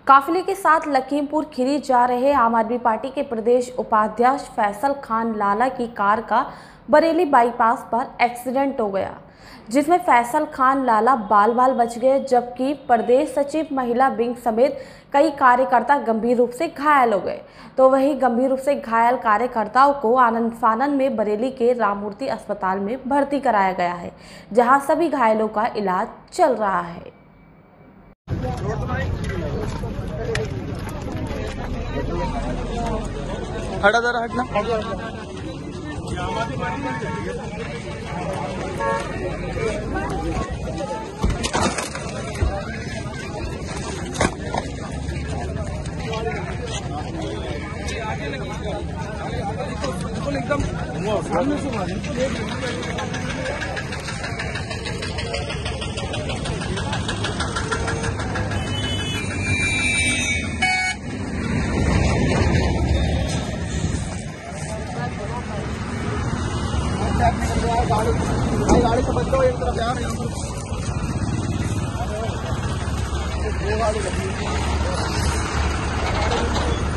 काफिले के साथ लखीमपुर खीरी जा रहे आम आदमी पार्टी के प्रदेश उपाध्यक्ष फैसल खान लाला की कार का बरेली बाईपास पर एक्सीडेंट हो गया, जिसमें फैसल खान लाला बाल बाल बच गए, जबकि प्रदेश सचिव महिला विंग समेत कई कार्यकर्ता गंभीर रूप से घायल हो गए। तो वहीं गंभीर रूप से घायल कार्यकर्ताओं को आनंद फानन में बरेली के राममूर्ति अस्पताल में भर्ती कराया गया है, जहां सभी घायलों का इलाज चल रहा है। हटा जरा, हटना। एकदम सामने से गाड़ी से बच्चों एक तरफ यहाँ पर